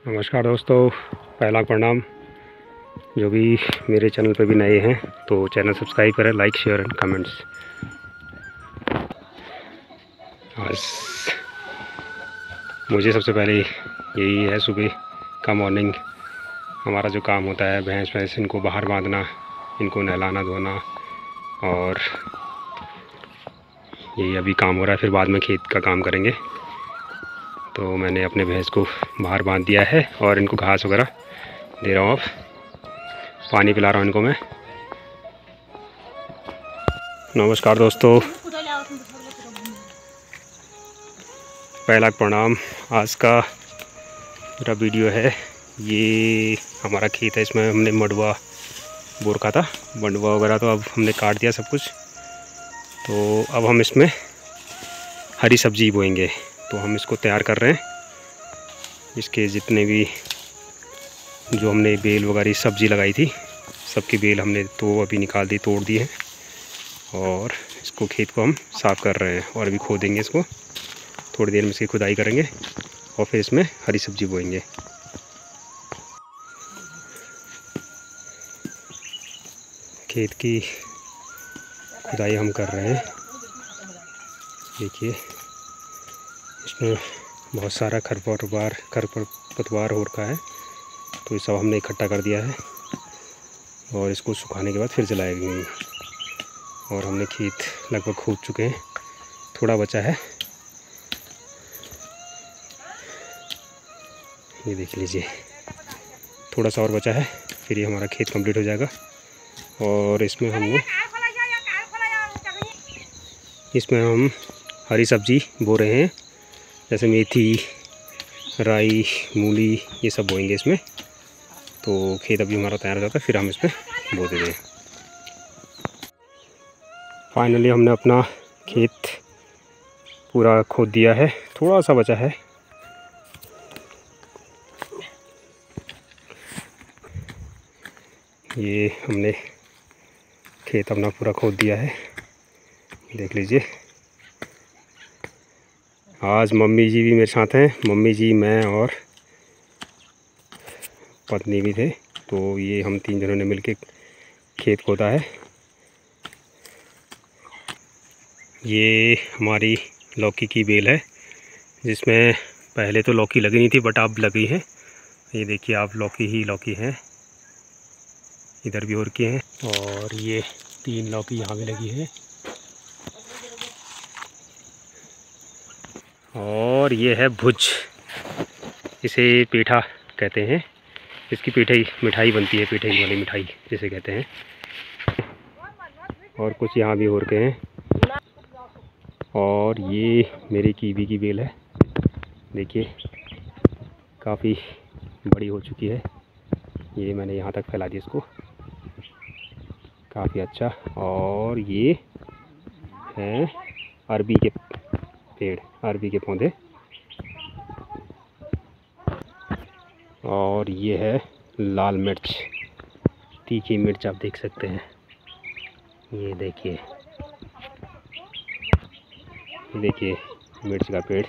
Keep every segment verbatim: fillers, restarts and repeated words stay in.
नमस्कार दोस्तों, पहला प्रणाम। जो भी मेरे चैनल पे भी नए हैं तो चैनल सब्सक्राइब करें, लाइक शेयर एंड कमेंट्स। आज मुझे सबसे पहले यही है, सुबह का मॉर्निंग हमारा जो काम होता है, भैंस भैंस इनको बाहर बांधना, इनको नहलाना धोना, और यही अभी काम हो रहा है। फिर बाद में खेत का काम करेंगे। तो मैंने अपने भैंस को बाहर बांध दिया है और इनको घास वगैरह दे रहा हूँ। अब पानी पिला रहा हूँ इनको मैं। नमस्कार दोस्तों, पहला प्रणाम। आज का मेरा वीडियो है, ये हमारा खेत है। इसमें हमने मंडुवा बो रखा था, मंडुवा वगैरह तो अब हमने काट दिया सब कुछ। तो अब हम इसमें हरी सब्जी बोएंगे। तो हम इसको तैयार कर रहे हैं। इसके जितने भी जो हमने बेल वगैरह सब्जी लगाई थी, सबकी बेल हमने तो अभी निकाल दी, तोड़ दी है। और इसको खेत को हम साफ़ कर रहे हैं और अभी खोदेंगे इसको। थोड़ी देर में इसकी खुदाई करेंगे और फिर इसमें हरी सब्जी बोएंगे। खेत की खुदाई हम कर रहे हैं। देखिए, इसमें बहुत सारा खरपतवार खरपतवार हो रखा है, तो ये सब हमने इकट्ठा कर दिया है और इसको सुखाने के बाद फिर जलाएंगे। और हमने खेत लगभग खोद चुके हैं, थोड़ा बचा है। ये देख लीजिए, थोड़ा सा और बचा है, फिर ये हमारा खेत कंप्लीट हो जाएगा। और इसमें हमने इसमें हम हरी सब्जी बो रहे हैं, जैसे मेथी, राई, मूली, ये सब बोएंगे इसमें। तो खेत अभी हमारा तैयार हो जाता है, फिर हम इसमें बो देते हैं। फाइनली हमने अपना खेत पूरा खोद दिया है, थोड़ा सा बचा है। ये हमने खेत अपना पूरा खोद दिया है, देख लीजिए। आज मम्मी जी भी मेरे साथ हैं, मम्मी जी, मैं और पत्नी भी थे। तो ये हम तीन जनों ने मिलके खेत खोदा है। ये हमारी लौकी की बेल है, जिसमें पहले तो लौकी लगी नहीं थी, बट अब लगी है। ये देखिए आप, लौकी ही लौकी है। इधर भी और की हैं, और ये तीन लौकी यहाँ भी लगी है। और ये है भुज, इसे पेठा कहते हैं। इसकी पेठाई मिठाई बनती है, पेठाई वाली मिठाई जिसे कहते हैं। और कुछ यहाँ भी हो रखे हैं। और ये मेरी कीवी की बेल है, देखिए काफ़ी बड़ी हो चुकी है। ये मैंने यहाँ तक फैला दी इसको, काफ़ी अच्छा। और ये हैं अरबी के पेड़, अरबी के पौधे। और ये है लाल मिर्च, तीखी मिर्च, आप देख सकते हैं। ये देखिए, देखिए मिर्च का पेड़।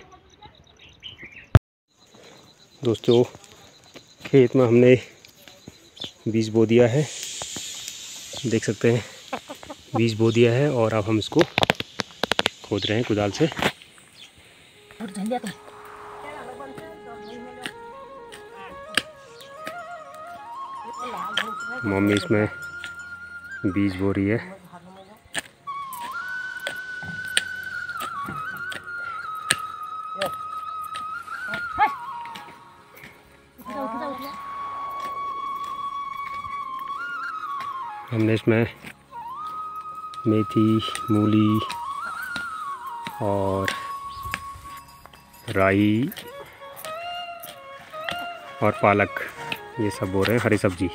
दोस्तों, खेत में हमने बीज बो दिया है, देख सकते हैं बीज बो दिया है। और अब हम इसको खोद रहे हैं कुदाल से। मम्मी इसमें बीज बो रही है। हमने इसमें मेथी, मूली और राई और पालक, ये सब बो रहे हैं, हरी सब्जी।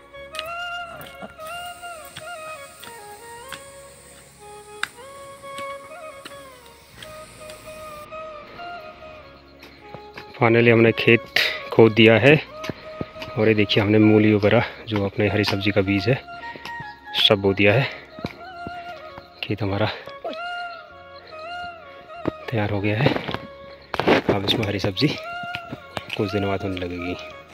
फाइनली हमने खेत खोद दिया है। और ये देखिए, हमने मूली वगैरह जो अपने हरी सब्जी का बीज है सब बो दिया है। खेत हमारा तैयार हो गया है। अब इसमें हरी सब्जी कुछ दिनों बाद होने लगेगी।